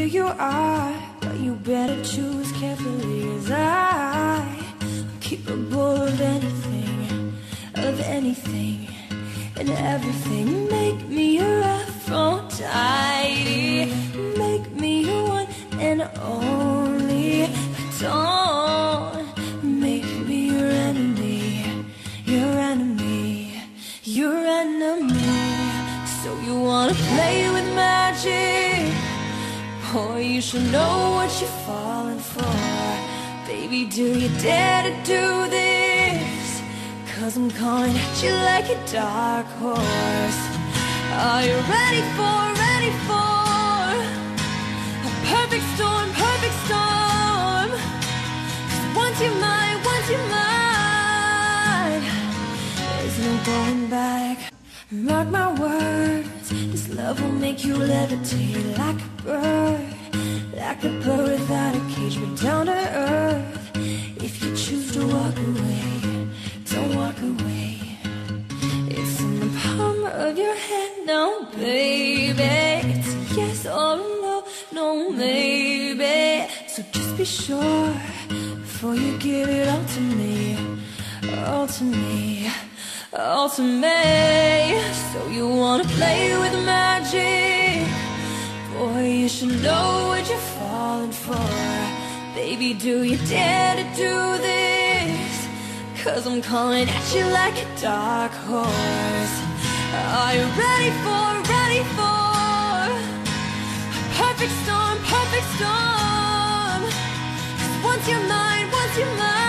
you are, but you better choose carefully, as I'm capable of anything, and everything. Make me your Aphrodite, make me your one and only. Don't make me your enemy, your enemy, your enemy. So you wanna play with magic? Boy, you should know what you're falling for. Baby, do you dare to do this? 'Cause I'm coming at you like a dark horse. Are you ready for a perfect storm, perfect storm? 'Cause once you're mine, there's no going back. Mark my words, this love will make you levitate like a bird without a cage, but down to earth. If you choose to walk away, don't walk away. It's in the palm of your hand now, baby. It's a yes or a no, no maybe. So just be sure before you give it all to me, all to me, all to me. So you wanna play with magic? Boy, you should know what you're falling for. Baby, do you dare to do this? 'Cause I'm coming at you like a dark horse. Are you ready for a perfect storm, perfect storm? 'Cause once you're mine,